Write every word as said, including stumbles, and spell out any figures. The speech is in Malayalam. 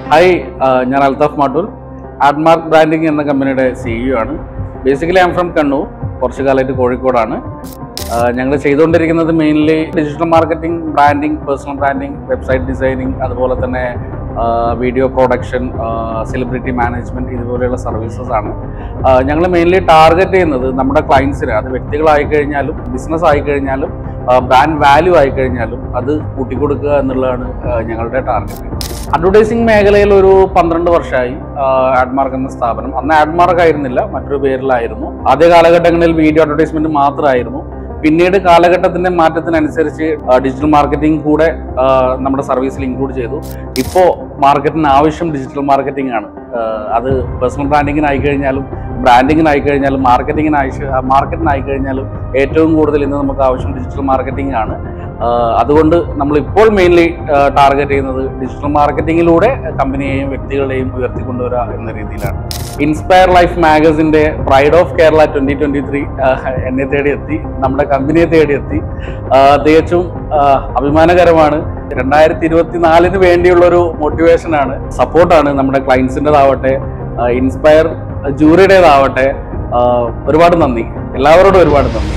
ഹായ്, ഞാൻ അൽത്താഫ് മാട്ടൂർ. ആഡ്മാർക്ക് ബ്രാൻഡിങ് എന്ന കമ്പനിയുടെ സിഇഒ ആണ്. Basically I am from Kannur. കുറച്ച് കാലമായിട്ട് കോഴിക്കോടാണ്. ഞങ്ങൾ ചെയ്തുകൊണ്ടിരിക്കുന്നത് mainly digital marketing, branding, personal branding, website designing, അതുപോലെ തന്നെ വീഡിയോ പ്രൊഡക്ഷൻ, സെലിബ്രിറ്റി മാനേജ്മെൻറ്റ്, ഇതുപോലെയുള്ള സർവീസസ് ആണ്. ഞങ്ങൾ മെയിൻലി ടാർഗറ്റ് ചെയ്യുന്നത് നമ്മുടെ ക്ലയൻസിന്, അത് വ്യക്തികളായി കഴിഞ്ഞാലും ബിസിനസ് ആയിക്കഴിഞ്ഞാലും ബ്രാൻഡ് വാല്യൂ ആയിക്കഴിഞ്ഞാലും അത് കൂട്ടിക്കൊടുക്കുക എന്നുള്ളതാണ് ഞങ്ങളുടെ ടാർഗറ്റ്. അഡ്വർടൈസിങ് മേഖലയിൽ ഒരു പന്ത്രണ്ട് വർഷമായി ആഡ്മാർക്ക് എന്ന സ്ഥാപനം. അന്ന് ആഡ്മാർക്ക് ആയിരുന്നില്ല, മറ്റൊരു പേരിലായിരുന്നു. ആദ്യ കാലഘട്ടങ്ങളിൽ വീഡിയോ അഡ്വർടൈസ്മെന്റ് മാത്രമായിരുന്നു. പിന്നീട് കാലഘട്ടത്തിന്റെ മാറ്റത്തിനനുസരിച്ച് ഡിജിറ്റൽ മാർക്കറ്റിംഗ് കൂടെ നമ്മുടെ സർവീസിൽ ഇൻക്ലൂഡ് ചെയ്തു. ഇപ്പോൾ മാർക്കറ്റിന് ആവശ്യം ഡിജിറ്റൽ മാർക്കറ്റിംഗ് ആണ്. അത് പേഴ്സണൽ ബ്രാൻഡിങ്ങിനായി കഴിഞ്ഞാലും ബ്രാൻഡിങ്ങിനായി കഴിഞ്ഞാലും മാർക്കറ്റിങ്ങിനായി മാർക്കറ്റിനായി കഴിഞ്ഞാലും ഏറ്റവും കൂടുതൽ ഇന്ന് നമുക്ക് ആവശ്യം ഡിജിറ്റൽ മാർക്കറ്റിംഗ് ആണ്. അതുകൊണ്ട് നമ്മൾ ഇപ്പോൾ മെയിൻലി ടാർഗറ്റ് ചെയ്യുന്നത് ഡിജിറ്റൽ മാർക്കറ്റിങ്ങിലൂടെ കമ്പനിയെയും വ്യക്തികളെയും ഉയർത്തിക്കൊണ്ടുവരിക എന്ന രീതിയിലാണ്. ഇൻസ്പയർ ലൈഫ് മാഗസിന്റെ pride of Kerala twenty twenty three എന്നെ തേടിയെത്തി, നമ്മുടെ കമ്പനിയെ തേടിയെത്തി. തികച്ചും അഭിമാനകരമാണ്. രണ്ടായിരത്തി ഇരുപത്തി നാലിന് വേണ്ടിയുള്ളൊരു മോട്ടിവേഷനാണ്, സപ്പോർട്ടാണ് നമ്മുടെ ക്ലയൻസിൻ്റെതാവട്ടെ, ഇൻസ്പയർ ജൂറിയുടേതാവട്ടെ. ഒരുപാട് നന്ദി, എല്ലാവരോടും ഒരുപാട് നന്ദി.